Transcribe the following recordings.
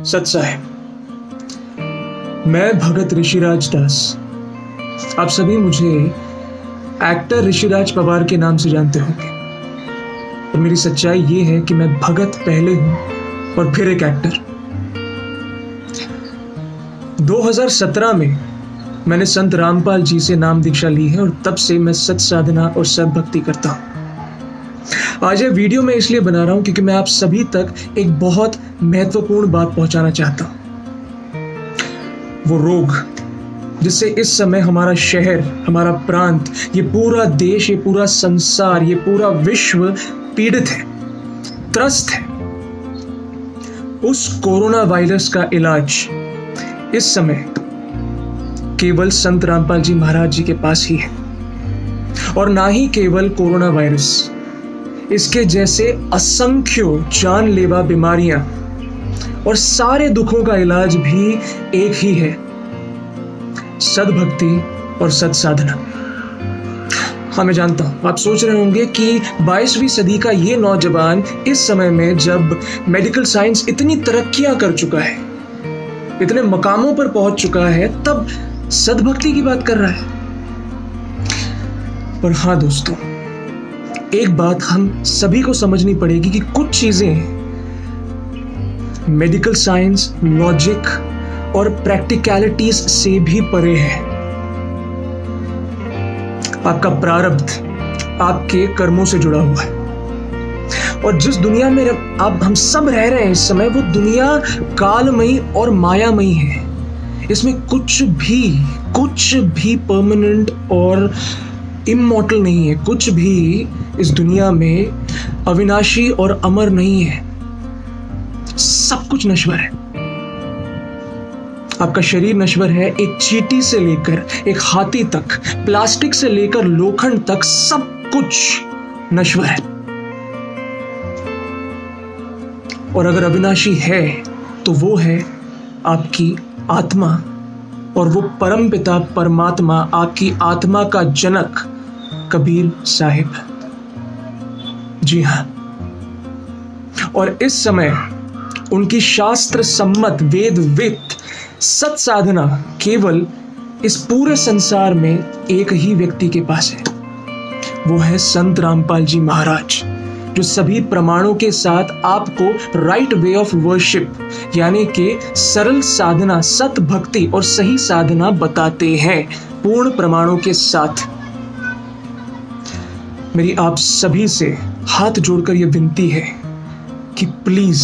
सत साहेब, मैं भगत ऋषिराज दास। आप सभी मुझे एक्टर ऋषिराज पवार के नाम से जानते होंगे, और मेरी सच्चाई ये है कि मैं भगत पहले हूं और फिर एक एक्टर। 2017 में मैंने संत रामपाल जी से नाम दीक्षा ली है और तब से मैं सत साधना और सत भक्ति करता हूं। आज ये वीडियो मैं इसलिए बना रहा हूं क्योंकि मैं आप सभी तक एक बहुत महत्वपूर्ण बात पहुंचाना चाहता हूं। वो रोग जिससे इस समय हमारा शहर, हमारा प्रांत, ये पूरा देश, ये पूरा संसार, ये पूरा विश्व पीड़ित है, त्रस्त है। उस कोरोना वायरस का इलाज इस समय केवल संत रामपाल जी महाराज जी के पास ही है। और ना ही केवल कोरोना वायरस, इसके जैसे असंख्य जानलेवा बीमारियां और सारे दुखों का इलाज भी एक ही है, सद्भक्ति और सत साधना। हाँ, मैं जानता हूं आप सोच रहे होंगे कि 22वीं सदी का ये नौजवान इस समय में जब मेडिकल साइंस इतनी तरक्कियां कर चुका है, इतने मकामों पर पहुंच चुका है, तब सद्भक्ति की बात कर रहा है। पर हाँ दोस्तों, एक बात हम सभी को समझनी पड़ेगी कि कुछ चीजें मेडिकल साइंस, लॉजिक और प्रैक्टिकलिटीज से भी परे है। आपका प्रारब्ध आपके कर्मों से जुड़ा हुआ है, और जिस दुनिया में आप हम सब रह रहे हैं इस समय, वो दुनिया कालमयी और मायामयी है। इसमें कुछ भी परमानेंट और इमॉर्टल नहीं है। कुछ भी इस दुनिया में अविनाशी और अमर नहीं है। सब कुछ नश्वर है। आपका शरीर नश्वर है, एक चींटी से लेकर एक हाथी तक, प्लास्टिक से लेकर लोखंड तक, सब कुछ नश्वर है। और अगर अविनाशी है तो वो है आपकी आत्मा, और वो परमपिता परमात्मा, आपकी आत्मा का जनक कबीर साहिब। जी हां, और इस समय उनकी शास्त्र सम्मत वेदवित सत साधना केवल इस पूरे संसार में एक ही व्यक्ति के पास है। वो है संत रामपाल जी महाराज, जो सभी प्रमाणों के साथ आपको राइट वे ऑफ वर्शिप, यानी कि सरल साधना, सत भक्ति और सही साधना बताते हैं, पूर्ण प्रमाणों के साथ। मेरी आप सभी से हाथ जोड़कर यह विनती है कि प्लीज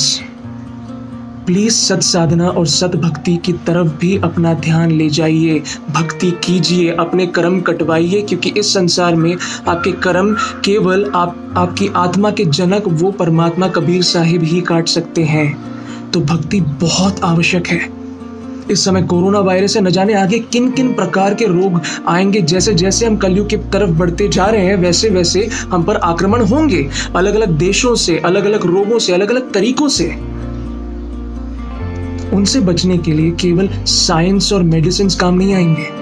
सत साधना और सत भक्ति की तरफ भी अपना ध्यान ले जाइए, भक्ति कीजिए, अपने कर्म कटवाइए, क्योंकि इस संसार में आपके कर्म केवल आपकी आत्मा के जनक वो परमात्मा कबीर साहिब ही काट सकते हैं। तो भक्ति बहुत आवश्यक है। इस समय कोरोना वायरस से न जाने आगे किन किन प्रकार के रोग आएंगे। जैसे जैसे हम कलयुग की तरफ बढ़ते जा रहे हैं, वैसे वैसे हम पर आक्रमण होंगे, अलग अलग देशों से, अलग अलग रोगों से, अलग अलग तरीकों से। उनसे बचने के लिए केवल साइंस और मेडिसिन काम नहीं आएंगे।